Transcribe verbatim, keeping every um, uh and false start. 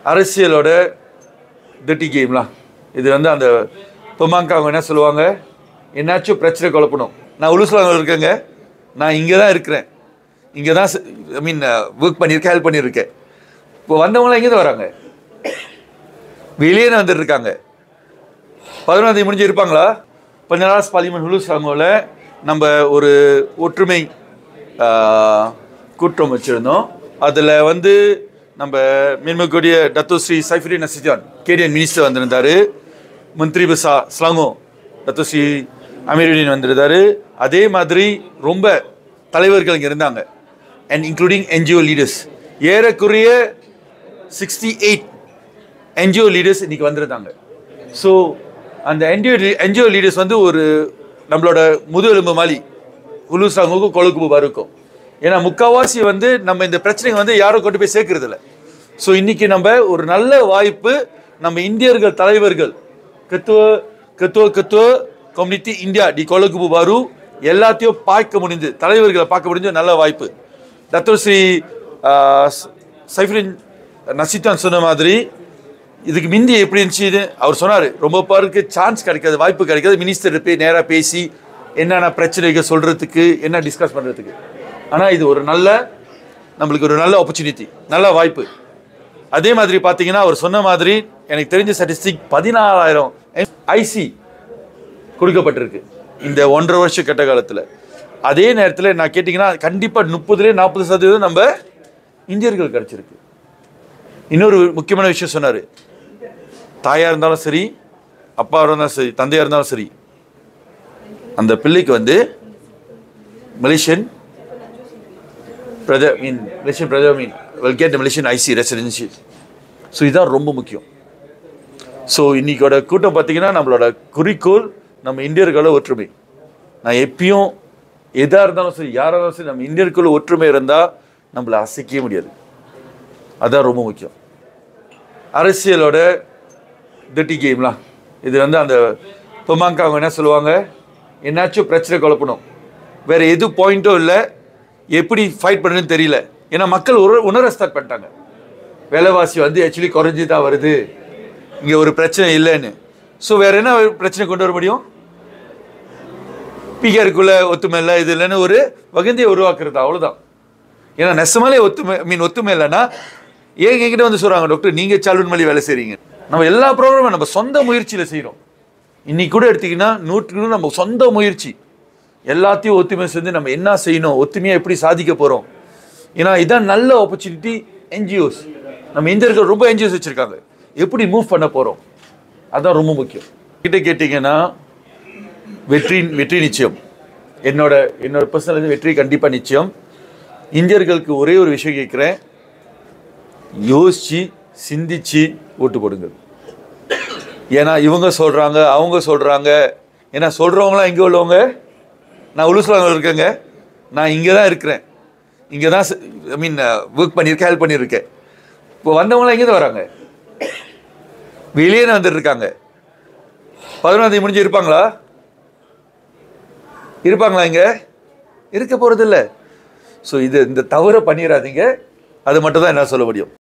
அரசியலோட dirty கேம்லாம் இது வந்து அந்த பொமாங்க அவங்க என்ன சொல்லுவாங்க என்னாச்சும் பிரச்சனை குழப்பணும் நான் உலுஸ்லாங்கல இருக்கேங்க நான் இங்க தான் இருக்கிறேன் இங்க தான் ஐ மீன் வர்க் பண்ணிருக்கேன் ஹெல்ப் பண்ணிருக்கேன் இப்போ வந்தவங்க எங்க வராங்க வெளியே வந்து இருக்காங்க பதினொன்றாம் தேதி முடிஞ்சு இருப்பாங்களா பஞ்சாலாஸ் பார்லிமெண்ட் உலுஸ்லாங்கல நம்ம ஒரு ஒற்றுமை கூட்டம் வச்சிருந்தோம் அதுல வந்து நம்ம மீன்மக்கூடிய டத்தோ ஸ்ரீ சைஃபுடின் நசித்தான் கேடியன் மினிஸ்டர் வந்திருந்தாரு மந்திரி பசா ஸ்லாங்கோ டத்தோ ஸ்ரீ அமீருddin வந்திருந்தாரு அதே மாதிரி ரொம்ப தலைவர்கள் இங்கே இருந்தாங்க அண்ட் இன்க்ளூடிங் என்ஜிஓ லீடர்ஸ் ஏறக்குறைய சிக்ஸ்டி எயிட் என்ஜிஓ லீடர்ஸ் இன்னைக்கு வந்திருந்தாங்க ஸோ அந்த என்ஜிஓ என்ஜிஓ லீடர்ஸ் வந்து ஒரு நம்மளோட முதுகெலும்பு மாதிரி உலுஸ்லாங்குக்கும் கொழுக்குபு இருக்கும் ஏன்னா முக்கால்வாசி வந்து நம்ம இந்த பிரச்சனைங்க வந்து யாரும் கொண்டு போய் சேர்க்கறது இல்லை ஸோ இன்னைக்கு நம்ம ஒரு நல்ல வாய்ப்பு நம்ம இந்தியர்கள் தலைவர்கள் கத்துவ கத்துவ கத்துவ கம்யூனிட்டி இந்தியா டி கொழுக்குபு பாரு எல்லாத்தையும் பார்க்க முடிஞ்சு தலைவர்களை பார்க்க முடிஞ்ச நல்ல வாய்ப்பு டத்தோ ஸ்ரீ சைஃபுடின் நசித்தான் சொன்ன மாதிரி இதுக்கு முந்தி எப்படி இருந்துச்சு அவர் சொன்னார் ரொம்ப பேருக்கு சான்ஸ் கிடைக்காது வாய்ப்பு கிடைக்காது மினிஸ்டர் போய் நேராக பேசி என்னென்ன பிரச்சனைகள் சொல்கிறதுக்கு என்ன டிஸ்கஸ் பண்ணுறதுக்கு ஆனால் இது ஒரு நல்ல நம்மளுக்கு ஒரு நல்ல ஆப்பர்ச்சுனிட்டி நல்ல வாய்ப்பு அதே மாதிரி பார்த்தீங்கன்னா அவர் சொன்ன மாதிரி எனக்கு தெரிஞ்ச ஸ்டாட்டிஸ்டிக் பதினாலாயிரம் ஐசி கொடுக்கப்பட்டிருக்கு இந்த ஒன்றரை வருஷம் கட்ட காலத்தில் அதே நேரத்தில் நான் கேட்டிங்கன்னா கண்டிப்பாக முப்பதுலேயே நாற்பது சதவீதம் நம்ம இந்தியர்கள் கிடச்சிருக்கு இன்னொரு முக்கியமான விஷயம் சொன்னார் தாயாக இருந்தாலும் சரி அப்பா இருந்தாலும் சரி தந்தையாக இருந்தாலும் சரி அந்த பிள்ளைக்கு வந்து மலேசியன் பிரஜா மீன் மலேசியன் பிரஜா mean well get Malaysian IC residency so இதுதான் ரொம்ப முக்கியம் ஸோ இன்னைக்கோட கூட்டம் பார்த்தீங்கன்னா நம்மளோட குறிக்கோள் நம்ம இந்தியர்களோட ஒற்றுமை நான் எப்பயும் எதாக இருந்தாலும் சரி யாராக இருந்தாலும் சரி நம்ம இந்தியர்களுக்குள்ள ஒற்றுமை இருந்தால் நம்மளை அசைக்கவே முடியாது அதுதான் ரொம்ப முக்கியம் அரசியலோட dirty கேம்லாம் இது வந்து அந்த பொமாங்க அவங்க என்ன சொல்லுவாங்க என்னாச்சும் பிரச்சனை குழப்பணும் வேற எது பாயிண்ட்டும் இல்லை எப்படி ஃபைட் பண்ணுறதுன்னு தெரியல ஏன்னா மக்கள் ஒரு உணர ஸ்டார்ட் பண்ணிட்டாங்க விலைவாசி வந்து ஆக்சுவலி குறைஞ்சி தான் வருது இங்கே ஒரு பிரச்சனை இல்லைன்னு ஸோ வேற என்ன பிரச்சனை கொண்டு வர முடியும் பிகருக்குள்ள ஒத்துமை இல்லை இது இல்லைன்னு ஒரு வகந்தியை உருவாக்குறது அவ்வளோதான் ஏன்னா நெசமாலே ஒத்துமை மீன் ஒத்துமை இல்லைன்னா ஏன் என்கிட்ட வந்து சொல்கிறாங்க டாக்டர் நீங்கள் சால்வன் மொழி வேலை செய்கிறீங்க நம்ம எல்லா ப்ரோக்ராமும் நம்ம சொந்த முயற்சியில் செய்கிறோம் இன்னைக்கு கூட எடுத்திங்கன்னா நூற்றுக்கு நம்ம சொந்த முயற்சி எல்லாத்தையும் ஒத்துமை செஞ்சு நம்ம என்ன செய்யணும் ஒத்துமையாக எப்படி சாதிக்க போகிறோம் ஏன்னா இதான் நல்ல ஆப்பர்ச்சுனிட்டி என்ஜிஓஸ் நம்ம இந்தியர்கள் ரொம்ப என்ஜிஓஸ் வச்சுருக்காங்க எப்படி மூவ் பண்ண போகிறோம் அதுதான் ரொம்ப முக்கியம் கிட்ட கேட்டிங்கன்னா வெற்றி வெற்றி நிச்சயம் என்னோட என்னோட பர்சனல் வெற்றி கண்டிப்பாக நிச்சயம் இந்தியர்களுக்கு ஒரே ஒரு விஷயம் கேட்குறேன் யோசிச்சு சிந்திச்சு ஓட்டு போடுங்க ஏன்னா இவங்க சொல்கிறாங்க அவங்க சொல்கிறாங்க ஏன்னா சொல்கிறவங்களாம் எங்கே உள்ளவங்க நான் உலுஸ்லாங்கல இருக்கேங்க நான் இங்கே தான் இருக்கிறேன் இங்கே தான் ஐ மீன் ஒர்க் பண்ணியிருக்கேன் ஹெல்ப் பண்ணியிருக்கேன் இப்போ வந்தவங்களாம் எங்கே தான் வராங்க வெளியே வந்து இருக்காங்க பதினொன்றாம் தேதி முடிஞ்சு இருப்பாங்களா இருப்பாங்களா இங்கே இருக்க போகிறது இல்லை ஸோ இது இந்த தவறை பண்ணிடாதீங்க அது மட்டும் தான் என்ன சொல்ல முடியும்